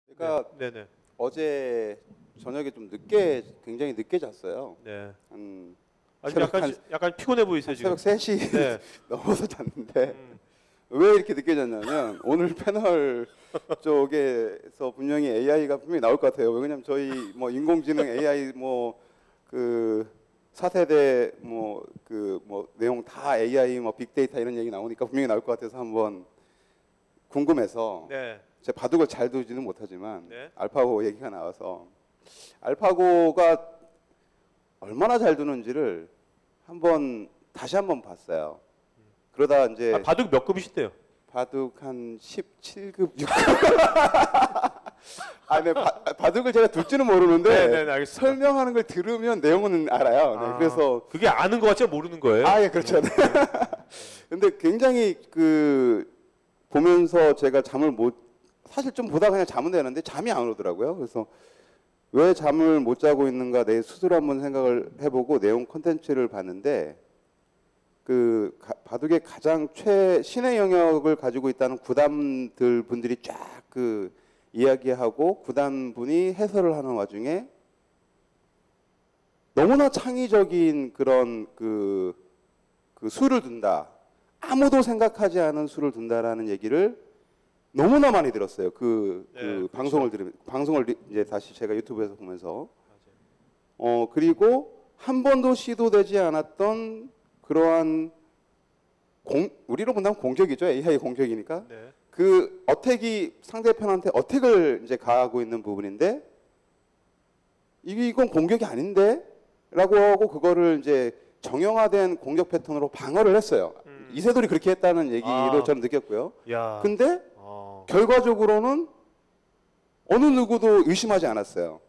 그러니까 네, 네. 어제 저녁에 좀 늦게 굉장히 늦게 잤어요. 네. 새벽 약간 피곤해 보이세요 지금. 새벽 3시 네. 넘어서 잤는데 왜 이렇게 늦게 잤냐면 오늘 패널 쪽에서 분명히 AI가 분명히 나올 것 같아요. 왜냐면 저희 뭐 인공지능 AI 뭐 그 4세대 뭐 내용 다 AI 뭐 빅데이터 이런 얘기 나오니까 분명히 나올 것 같아서 한번 궁금해서 네. 제가 바둑을 잘 두지는 못하지만 네. 알파고 얘기가 나와서 알파고가 얼마나 잘 두는지를 다시 한번 봤어요. 그러다 이제 바둑 몇 급이신데요? 바둑 한 17급, 6급. 네, 바둑을 제가 둘지는 모르는데 네, 알겠습니다. 설명하는 걸 들으면 내용은 알아요. 네, 그래서 그게 아는 것 같지 모르는 거예요? 예, 그렇죠. 네. 근데 굉장히 보면서 제가 사실 좀 보다 그냥 자면 되는데 잠이 안 오더라고요. 그래서 왜 잠을 못 자고 있는가 내 스스로 한번 생각을 해보고 내용 콘텐츠를 봤는데 바둑의 가장 신의 영역을 가지고 있다는 구단들 분들이 쫙 이야기하고 구단 분이 해설을 하는 와중에 너무나 창의적인 그런 수를 둔다. 아무도 생각하지 않은 수를 둔다라는 얘기를 너무나 많이 들었어요. 그렇죠. 방송을 이제 다시 제가 유튜브에서 보면서 그리고 한 번도 시도되지 않았던 그러한 우리로 본다면 공격이죠. AI 공격이니까. 네. 어택이 상대편한테 어택을 이제 가하고 있는 부분인데 이건 공격이 아닌데라고 하고 그거를 이제 정형화된 공격 패턴으로 방어를 했어요. 이세돌이 그렇게 했다는 얘기로 저는 느꼈고요. 근데 결과적으로는 어느 누구도 의심하지 않았어요.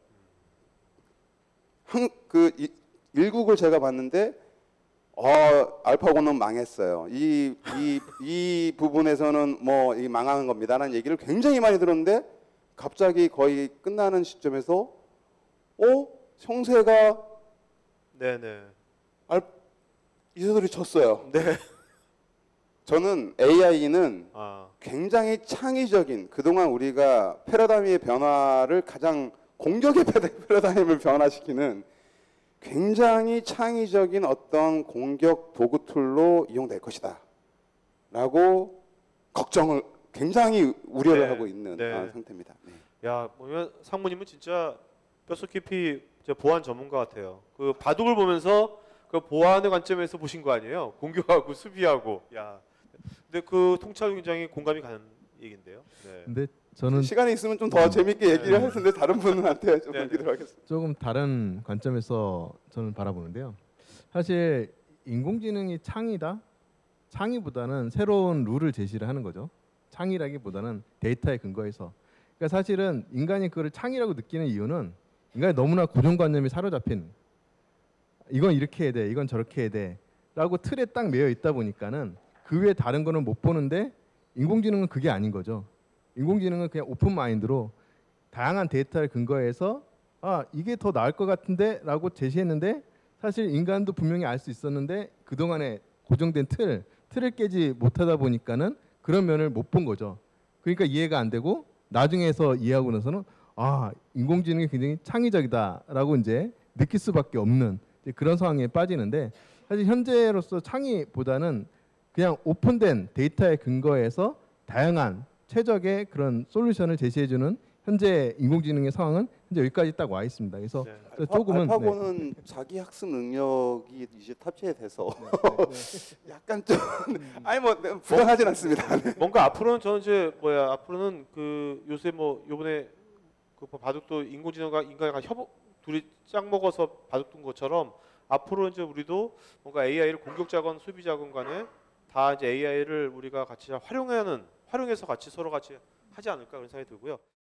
일국을 제가 봤는데 알파고는 망했어요. 이 부분에서는 뭐 망하는 겁니다라는 얘기를 굉장히 많이 들었는데 갑자기 거의 끝나는 시점에서 형세가 네네. 이세돌이 쳤어요. 네. 저는 AI는 굉장히 창의적인 그동안 우리가 패러다임의 변화를 가장 공격의 패러다임을 변화시키는 굉장히 창의적인 어떤 공격 도구 툴로 이용될 것이다 라고 걱정을 굉장히 우려를 하고 있는 상태입니다. 네. 야, 보면 상무님은 진짜 뼛속 깊이 보안 전문가 같아요. 바둑을 보면서 보안의 관점에서 보신 거 아니에요? 공격하고 수비하고. 야. 근데 통찰 굉장히 공감이 가는 얘기인데요. 네. 근데 저는 시간이 있으면 좀 더 재밌게 얘기를 할 텐데 다른 분한테 좀 넘기도록 하겠습니다. 조금 다른 관점에서 저는 바라보는데요. 사실 인공지능이 창이다? 창의보다는 새로운 룰을 제시를 하는 거죠. 창의라기보다는 데이터에 근거해서. 그러니까 사실은 인간이 그걸 창의라고 느끼는 이유는 인간이 너무나 고정관념이 사로잡힌 이건 이렇게 해야 돼, 이건 저렇게 해야 돼 라고 틀에 딱 매여 있다 보니까는 그 외에 다른 거는 못 보는데 인공지능은 그게 아닌 거죠. 인공지능은 그냥 오픈 마인드로 다양한 데이터를 근거해서 이게 더 나을 것 같은데 라고 제시했는데 사실 인간도 분명히 알 수 있었는데 그동안에 고정된 틀을 깨지 못하다 보니까는 그런 면을 못 본 거죠. 그러니까 이해가 안 되고 나중에서 이해하고 나서는 인공지능이 굉장히 창의적이다라고 이제 느낄 수밖에 없는 그런 상황에 빠지는데 사실 현재로서 창의보다는 그냥 오픈된 데이터에 근거해서 다양한 최적의 그런 솔루션을 제시해주는 현재 인공지능의 상황은 현재 여기까지 딱 와 있습니다. 그래서 조금은 알파고는 자기 학습 능력이 이제 탑재돼서 약간 좀 불안하진 않습니다. 뭔가 앞으로는 저는 앞으로는 요새 요번에 바둑도 인공지능과 인간과 둘이 짝 먹어서 바둑 둔 것처럼 앞으로 이제 우리도 뭔가 AI를 공격자건 수비자건 간에 다 이제 AI를 우리가 같이 활용해서 같이 서로 같이 하지 않을까 그런 생각이 들고요.